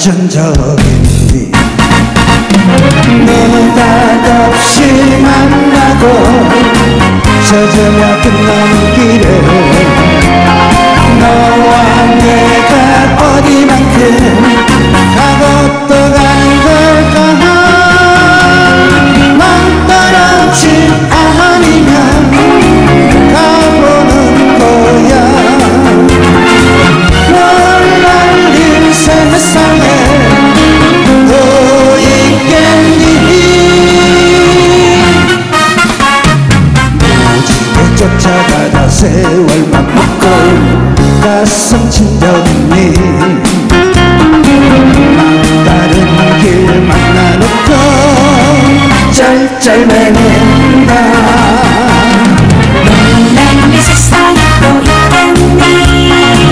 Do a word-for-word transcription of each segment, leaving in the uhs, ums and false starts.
반전적인 느닷없이 만나고 젖으며 끝나는 길에 너와 내가 어디만큼 가고 또 가는 걸까. 넌 떠나지 않으면 가보는 거야. 널 알린 세상에 또 있겠니. 무지개 쫓아가다 세월만 먹고 가슴 친 적 있니. 다른 길 만나놓고 짤짤매는 나. 너는 이 세상에 또 있겠니.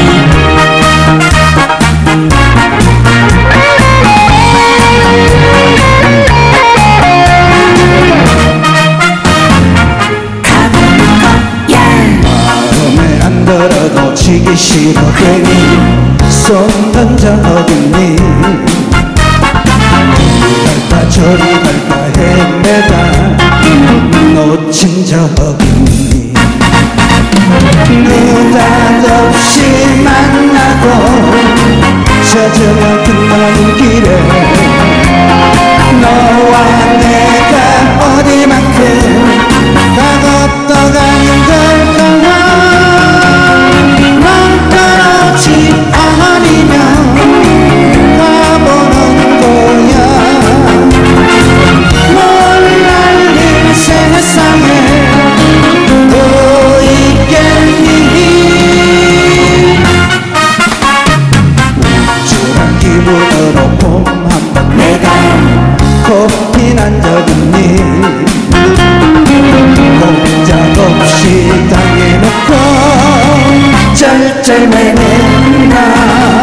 가보는 거야. 마음에 안 들어 놓치기 싫어 괜히 손 던져 어딨니. 이리 갈까 저리 갈까 헤매다 놓친 적 어딨니. 느닷없이 만나고 젖으며 끝나는 길에 너와 내가 어디만큼 가고 또 가는 걸까. 넌 떠나지 않으면 가보는 거야. 널 알린 세상에 또 있겠니. 우쭐한 기분으로 봄 한번 내가 코피 난 적 있니. 꼼짝없이 당해놓고 짤짤매는 나.